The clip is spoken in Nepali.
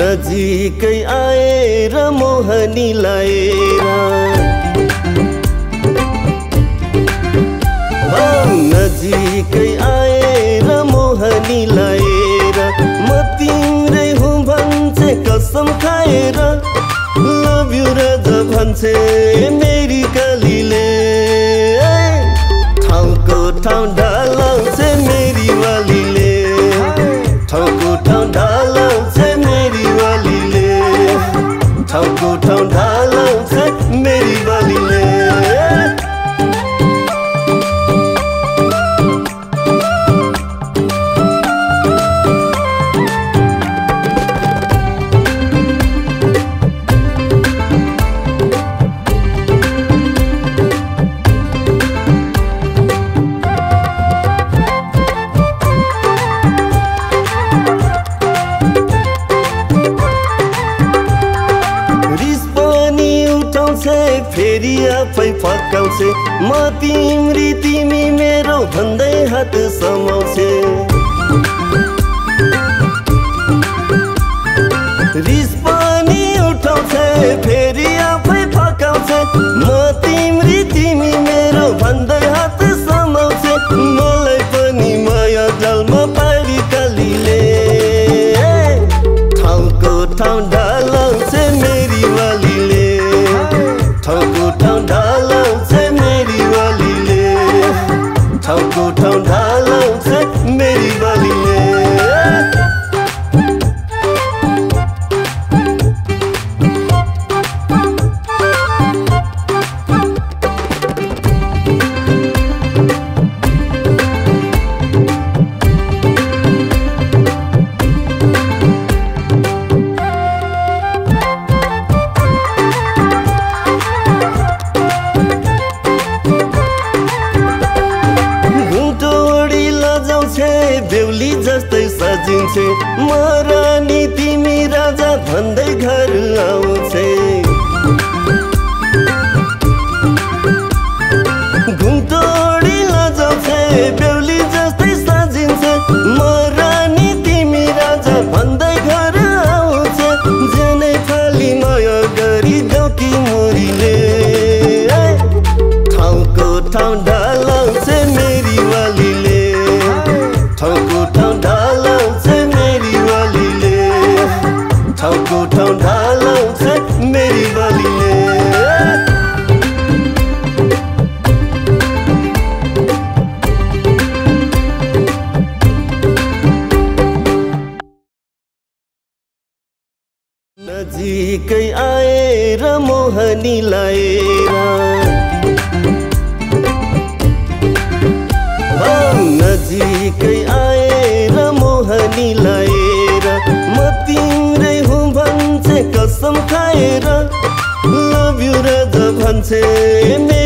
नजिकै आएर मोहनी लाएर नजिकै आएर मोहनी लाएर म तिम्रै हुँ भन्छे कसम खाएर लभ यु राजा भन्छे मेरी कालीले ठाउँको ठाउँ ढालाउँछ मेरी वालीले ठाउँको ठाउँ ढालाउँछ मेरी वालीले ठाउँको ठाउँ ढालाउँछ मेरी वालीले फेरि आफै फकाउँछे म तिम्री तिमी मेरो भन्दै हात समाउँछे रिस पनि उठाउँछे फेरि आफै फकाउँछे म तिम्री तिमी मेरो भन्दै हात समाउँछे मलाई पनि माया जालमा पारी कालीले ठाउँको ठाउँ ढालाउँछ मेरी वालीले ठाउँको ठाउँ ढालाउँछ मेरी वालीले ठाउँको ठाउँ ढालाउँछ मेरी वालीले बेहुली जस्तै सजिन्छे म रानी तिमी राजा भन्दै घर आउँछे घुम्टोडी लजाउँछे बेहुली जस्तै सजिन्छे म रानी तिमी राजा भन्दै घर आउँछे जनै फाली माया गरी गाउँकी मुरीले ठाउँको ठाउँ ढालाउँछ मेरी वालीले ठाउँको ठाउँ ढालाउँछ मेरी वालीले ठाउँको ठाउँ ढालाउँछ मेरी वालीले नजिकै आएर मोहनी लाएर नजिकै आएर मोहनी लाएर म तिम्रै हुँ भन्छे कसम खाएर लभ यु राजा भन्छे